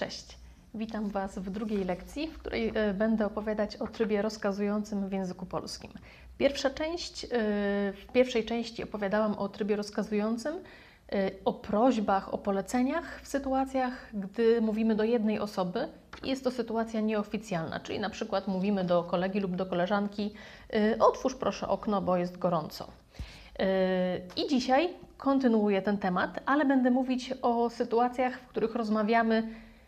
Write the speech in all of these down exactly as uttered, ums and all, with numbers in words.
Cześć, witam Was w drugiej lekcji, w której będę opowiadać o trybie rozkazującym w języku polskim. Pierwsza część, w pierwszej części opowiadałam o trybie rozkazującym, o prośbach, o poleceniach w sytuacjach, gdy mówimy do jednej osoby i jest to sytuacja nieoficjalna, czyli na przykład mówimy do kolegi lub do koleżanki: otwórz proszę okno, bo jest gorąco. I dzisiaj kontynuuję ten temat, ale będę mówić o sytuacjach, w których rozmawiamy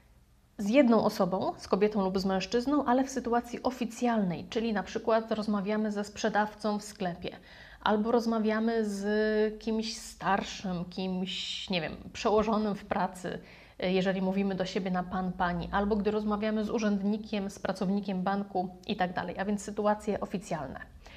z jedną osobą, z kobietą lub z mężczyzną, ale w sytuacji oficjalnej, czyli na przykład rozmawiamy ze sprzedawcą w sklepie, albo rozmawiamy z kimś starszym, kimś, nie wiem, przełożonym w pracy, jeżeli mówimy do siebie na pan, pani, albo gdy rozmawiamy z urzędnikiem, z pracownikiem banku i tak dalej, a więc sytuacje oficjalne.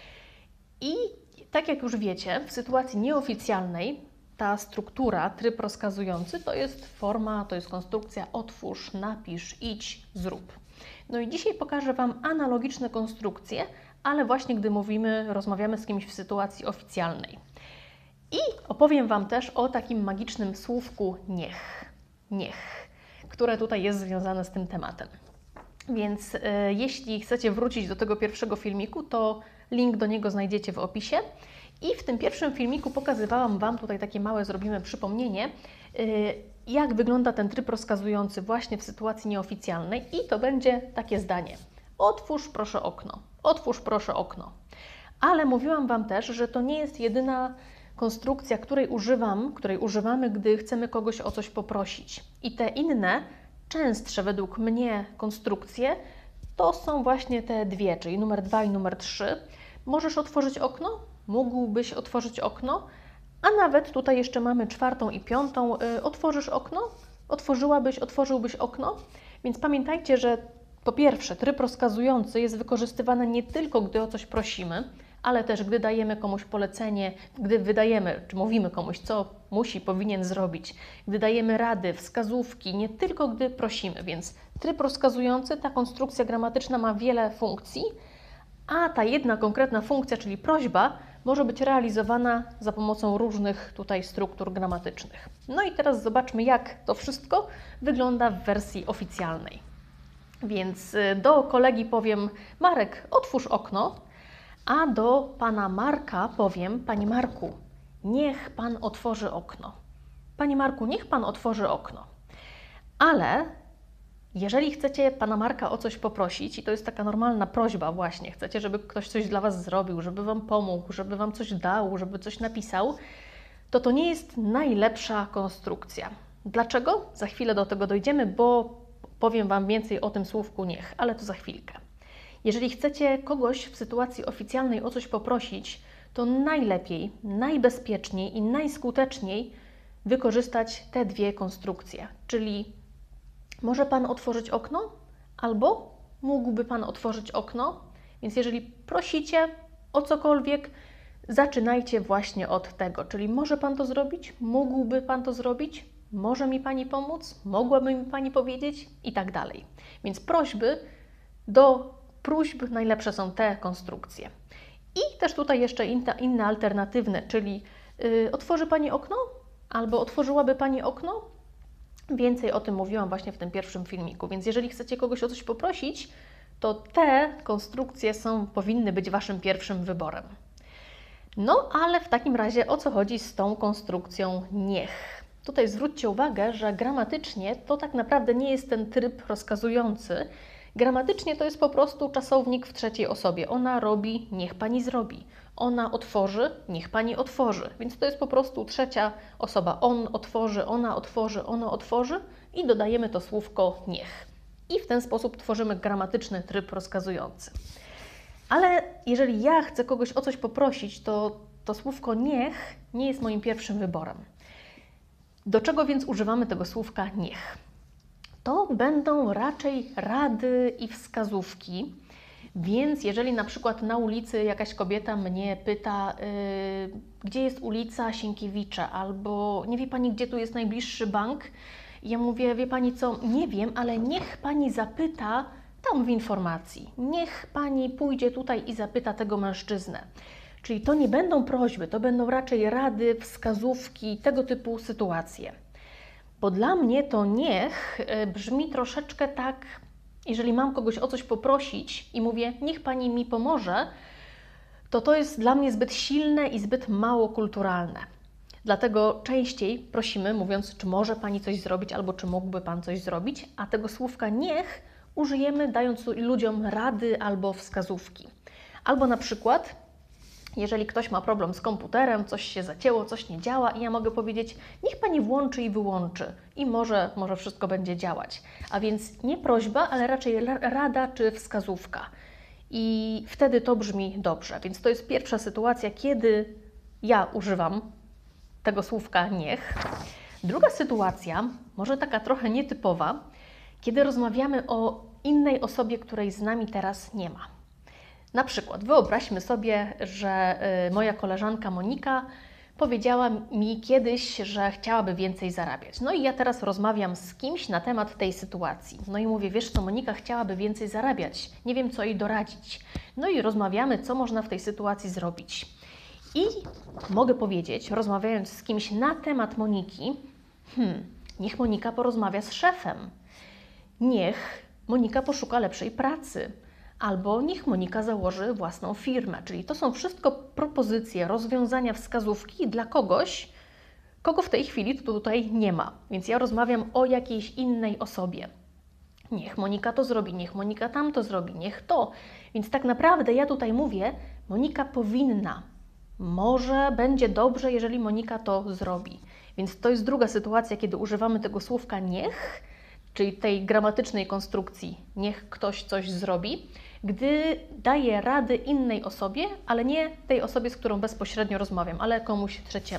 I tak jak już wiecie, w sytuacji nieoficjalnej ta struktura, tryb rozkazujący to jest forma, to jest konstrukcja otwórz, napisz, idź, zrób. No i dzisiaj pokażę Wam analogiczne konstrukcje, ale właśnie gdy mówimy, rozmawiamy z kimś w sytuacji oficjalnej. I opowiem Wam też o takim magicznym słówku niech, niech, które tutaj jest związane z tym tematem. Więc y, jeśli chcecie wrócić do tego pierwszego filmiku, to link do niego znajdziecie w opisie. I w tym pierwszym filmiku pokazywałam Wam, tutaj takie małe zrobimy przypomnienie, y, jak wygląda ten tryb rozkazujący właśnie w sytuacji nieoficjalnej. I to będzie takie zdanie: otwórz proszę okno, otwórz proszę okno. Ale mówiłam Wam też, że to nie jest jedyna konstrukcja, której używam, której używamy, gdy chcemy kogoś o coś poprosić. I te inne, częstsze według mnie konstrukcje, to są właśnie te dwie, czyli numer dwa i numer trzy. Możesz otworzyć okno? Mógłbyś otworzyć okno? A nawet tutaj jeszcze mamy czwartą i piątą. Yy, otworzysz okno? Otworzyłabyś, otworzyłbyś okno? Więc pamiętajcie, że po pierwsze tryb rozkazujący jest wykorzystywany nie tylko, gdy o coś prosimy, ale też gdy dajemy komuś polecenie, gdy wydajemy, czy mówimy komuś, co musi, powinien zrobić, gdy dajemy rady, wskazówki, nie tylko gdy prosimy. Więc tryb rozkazujący, ta konstrukcja gramatyczna ma wiele funkcji, a ta jedna konkretna funkcja, czyli prośba, może być realizowana za pomocą różnych tutaj struktur gramatycznych. No i teraz zobaczmy, jak to wszystko wygląda w wersji oficjalnej. Więc do kolegi powiem: Marek, otwórz okno, a do pana Marka powiem: panie Marku, niech pan otworzy okno. Panie Marku, niech pan otworzy okno. Ale jeżeli chcecie pana Marka o coś poprosić, i to jest taka normalna prośba właśnie, chcecie, żeby ktoś coś dla Was zrobił, żeby Wam pomógł, żeby Wam coś dał, żeby coś napisał, to to nie jest najlepsza konstrukcja. Dlaczego? Za chwilę do tego dojdziemy, bo powiem Wam więcej o tym słówku niech, ale to za chwilkę. Jeżeli chcecie kogoś w sytuacji oficjalnej o coś poprosić, to najlepiej, najbezpieczniej i najskuteczniej wykorzystać te dwie konstrukcje, czyli może Pan otworzyć okno? Albo mógłby Pan otworzyć okno? Więc jeżeli prosicie o cokolwiek, zaczynajcie właśnie od tego, czyli może Pan to zrobić? Mógłby Pan to zrobić? Może mi Pani pomóc? Mogłaby mi Pani powiedzieć? I tak dalej. Więc prośby, do próśb najlepsze są te konstrukcje. I też tutaj jeszcze inne, inne alternatywne, czyli yy, otworzy Pani okno? Albo otworzyłaby Pani okno? Więcej o tym mówiłam właśnie w tym pierwszym filmiku, więc jeżeli chcecie kogoś o coś poprosić, to te konstrukcje są, powinny być Waszym pierwszym wyborem. No, ale w takim razie o co chodzi z tą konstrukcją niech? Tutaj zwróćcie uwagę, że gramatycznie to tak naprawdę nie jest ten tryb rozkazujący. Gramatycznie to jest po prostu czasownik w trzeciej osobie. Ona robi, niech Pani zrobi. Ona otworzy, niech Pani otworzy. Więc to jest po prostu trzecia osoba. On otworzy, ona otworzy, ono otworzy i dodajemy to słówko niech. I w ten sposób tworzymy gramatyczny tryb rozkazujący. Ale jeżeli ja chcę kogoś o coś poprosić, to to słówko niech nie jest moim pierwszym wyborem. Do czego więc używamy tego słówka niech? To będą raczej rady i wskazówki, więc jeżeli na przykład na ulicy jakaś kobieta mnie pyta, yy, gdzie jest ulica Sienkiewicza, albo nie wie Pani, gdzie tu jest najbliższy bank, ja mówię: wie Pani co, nie wiem, ale niech Pani zapyta tam w informacji, niech Pani pójdzie tutaj i zapyta tego mężczyznę. Czyli to nie będą prośby, to będą raczej rady, wskazówki, tego typu sytuacje. Bo dla mnie to niech brzmi troszeczkę tak, jeżeli mam kogoś o coś poprosić i mówię, niech Pani mi pomoże, to to jest dla mnie zbyt silne i zbyt mało kulturalne. Dlatego częściej prosimy, mówiąc, czy może Pani coś zrobić, albo czy mógłby Pan coś zrobić, a tego słówka niech użyjemy, dając ludziom rady albo wskazówki. Albo na przykład, jeżeli ktoś ma problem z komputerem, coś się zacięło, coś nie działa i ja mogę powiedzieć, niech Pani włączy i wyłączy i może, może wszystko będzie działać. A więc nie prośba, ale raczej rada czy wskazówka. I wtedy to brzmi dobrze. Więc to jest pierwsza sytuacja, kiedy ja używam tego słówka niech. Druga sytuacja, może taka trochę nietypowa, kiedy rozmawiamy o innej osobie, której z nami teraz nie ma. Na przykład wyobraźmy sobie, że moja koleżanka Monika powiedziała mi kiedyś, że chciałaby więcej zarabiać. No i ja teraz rozmawiam z kimś na temat tej sytuacji. No i mówię, wiesz co, Monika chciałaby więcej zarabiać, nie wiem co jej doradzić. No i rozmawiamy, co można w tej sytuacji zrobić. I mogę powiedzieć, rozmawiając z kimś na temat Moniki, hmm, niech Monika porozmawia z szefem, niech Monika poszuka lepszej pracy, albo niech Monika założy własną firmę. Czyli to są wszystko propozycje, rozwiązania, wskazówki dla kogoś, kogo w tej chwili tutaj nie ma. Więc ja rozmawiam o jakiejś innej osobie. Niech Monika to zrobi, niech Monika tamto zrobi, niech to. Więc tak naprawdę ja tutaj mówię, Monika powinna. Może będzie dobrze, jeżeli Monika to zrobi. Więc to jest druga sytuacja, kiedy używamy tego słówka niech, czyli tej gramatycznej konstrukcji niech ktoś coś zrobi, gdy daję rady innej osobie, ale nie tej osobie, z którą bezpośrednio rozmawiam, ale komuś trzeciemu.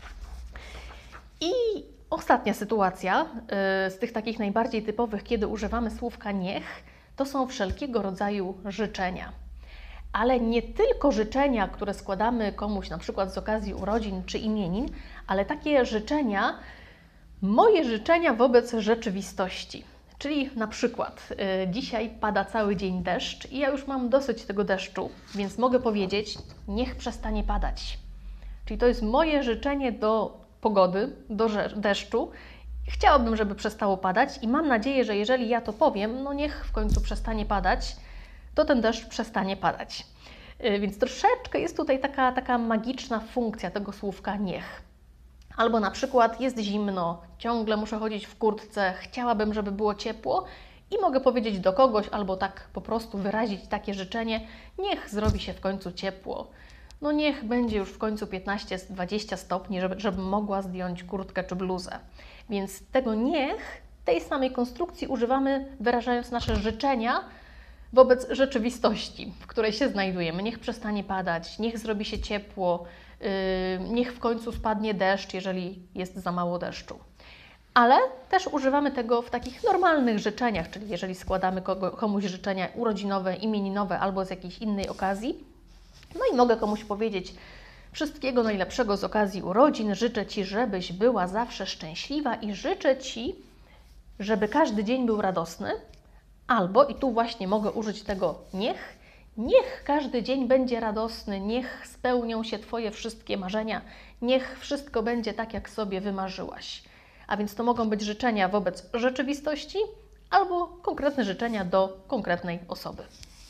I ostatnia sytuacja yy, z tych takich najbardziej typowych, kiedy używamy słówka niech, to są wszelkiego rodzaju życzenia. Ale nie tylko życzenia, które składamy komuś na przykład z okazji urodzin czy imienin, ale takie życzenia, moje życzenia wobec rzeczywistości. Czyli na przykład y, dzisiaj pada cały dzień deszcz i ja już mam dosyć tego deszczu, więc mogę powiedzieć, niech przestanie padać. Czyli to jest moje życzenie do pogody, do deszczu. Chciałabym, żeby przestało padać i mam nadzieję, że jeżeli ja to powiem, no niech w końcu przestanie padać, to ten deszcz przestanie padać. Y, więc troszeczkę jest tutaj taka, taka magiczna funkcja tego słówka niech. Albo na przykład jest zimno, ciągle muszę chodzić w kurtce, chciałabym, żeby było ciepło i mogę powiedzieć do kogoś albo tak po prostu wyrazić takie życzenie, niech zrobi się w końcu ciepło. No niech będzie już w końcu piętnaście dwadzieścia stopni, żeby, żebym mogła zdjąć kurtkę czy bluzę. Więc tego niech, tej samej konstrukcji używamy wyrażając nasze życzenia wobec rzeczywistości, w której się znajdujemy. Niech przestanie padać, niech zrobi się ciepło, niech w końcu spadnie deszcz, jeżeli jest za mało deszczu. Ale też używamy tego w takich normalnych życzeniach, czyli jeżeli składamy komuś życzenia urodzinowe, imieninowe albo z jakiejś innej okazji. No i mogę komuś powiedzieć wszystkiego najlepszego z okazji urodzin, życzę Ci, żebyś była zawsze szczęśliwa i życzę Ci, żeby każdy dzień był radosny. Albo, i tu właśnie mogę użyć tego niech, niech każdy dzień będzie radosny, niech spełnią się Twoje wszystkie marzenia, niech wszystko będzie tak, jak sobie wymarzyłaś. A więc to mogą być życzenia wobec rzeczywistości albo konkretne życzenia do konkretnej osoby.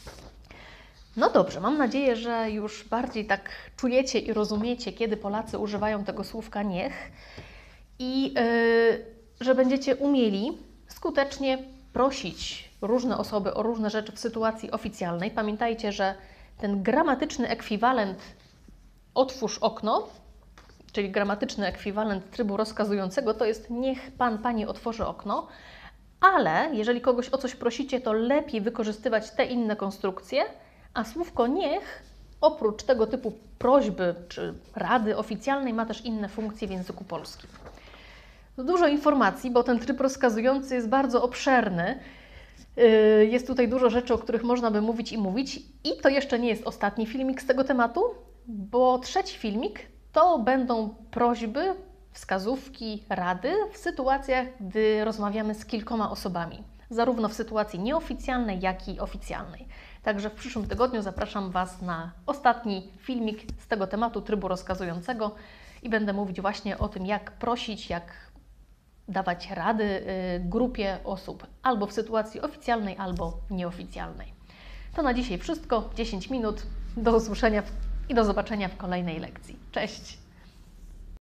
No dobrze, mam nadzieję, że już bardziej tak czujecie i rozumiecie, kiedy Polacy używają tego słówka niech i yy, że będziecie umieli skutecznie prosić różne osoby o różne rzeczy w sytuacji oficjalnej. Pamiętajcie, że ten gramatyczny ekwiwalent otwórz okno, czyli gramatyczny ekwiwalent trybu rozkazującego, to jest niech Pan, Pani otworzy okno, ale jeżeli kogoś o coś prosicie, to lepiej wykorzystywać te inne konstrukcje, a słówko niech oprócz tego typu prośby czy rady oficjalnej ma też inne funkcje w języku polskim. Dużo informacji, bo ten tryb rozkazujący jest bardzo obszerny. Jest tutaj dużo rzeczy, o których można by mówić i mówić. I to jeszcze nie jest ostatni filmik z tego tematu, bo trzeci filmik to będą prośby, wskazówki, rady w sytuacjach, gdy rozmawiamy z kilkoma osobami. Zarówno w sytuacji nieoficjalnej, jak i oficjalnej. Także w przyszłym tygodniu zapraszam Was na ostatni filmik z tego tematu trybu rozkazującego i będę mówić właśnie o tym, jak prosić, jak dawać rady y, grupie osób albo w sytuacji oficjalnej, albo nieoficjalnej. To na dzisiaj wszystko. dziesięć minut. Do usłyszenia w- i do zobaczenia w kolejnej lekcji. Cześć!